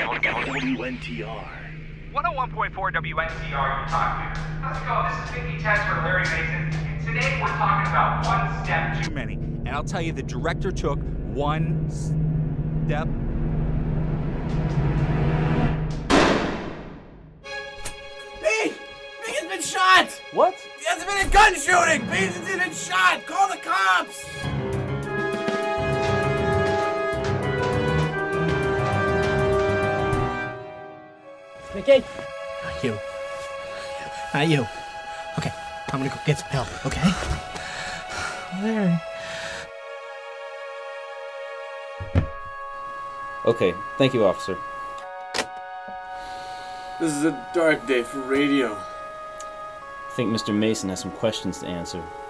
WNTR. 101.4 WNTR, you talk here. How's it going? This is Mickey Tess for Larry Mason. And today we're talking about one step too many. And I'll tell you, the director took one step. Pete! Pete has been shot! What? There's been a gun shooting! Pete has been shot! Call the cops! Mickey? Not you. Not you. Okay, I'm gonna go get some help, okay? Larry. Okay, thank you, officer. This is a dark day for radio. I think Mr. Mason has some questions to answer.